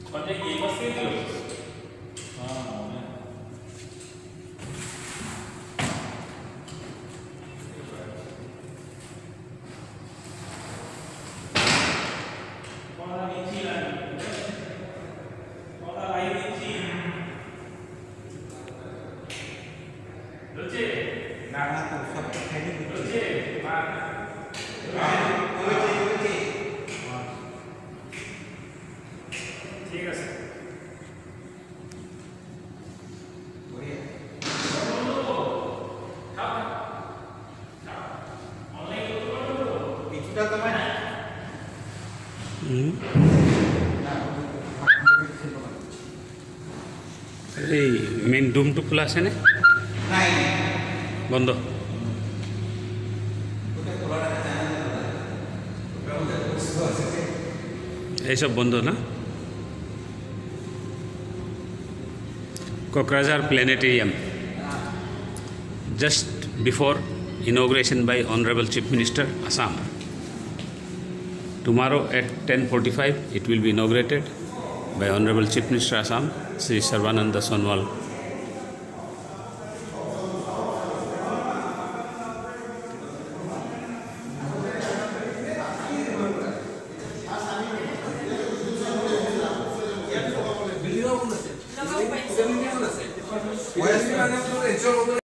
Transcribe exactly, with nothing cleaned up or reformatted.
ঠিক আছে কিছুটা তোমার এই মেইন ডুমটু খোলা আছে না বন্ধ এইসব বন্ধ না Kokrajhar Planetarium just before inauguration by Honorable Chief Minister Assam. Tomorrow at ten forty-five it will be inaugurated by Honorable Chief Minister Assam Sri Sarbananda Sonowal.